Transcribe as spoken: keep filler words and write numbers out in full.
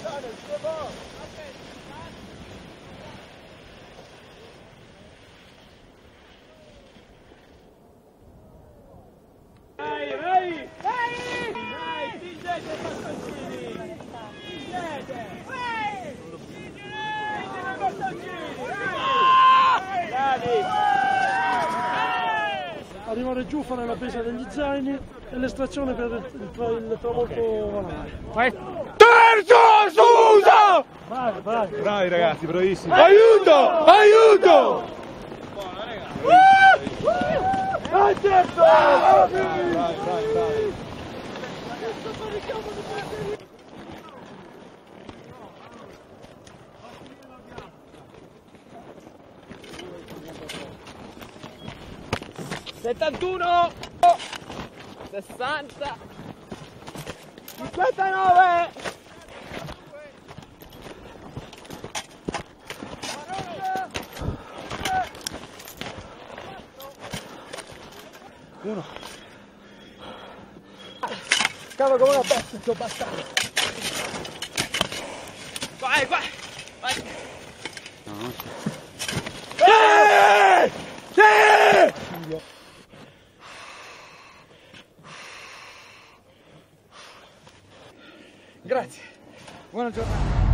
Vai, vai! Vai! Vai, fingete bastoncini! Fingete! Vai! Fingete bastoncini! Vai! Bravi! Arrivare giù, fare la pesa degli zaini e l'estrazione per il, il, il tramonto valare. Vai! Terzo Susa! Vai, vai! Bravi ragazzi, bravissimi! Aiuto! Aiuto! Dai, terzo! Bravi, bravi, bravi! settantuno! sessanta! cinquantanove! Uno. Cavo come una bestia, sto bastardo! Vai, vai! Vai! Sì! Sì! Grazie, buona giornata.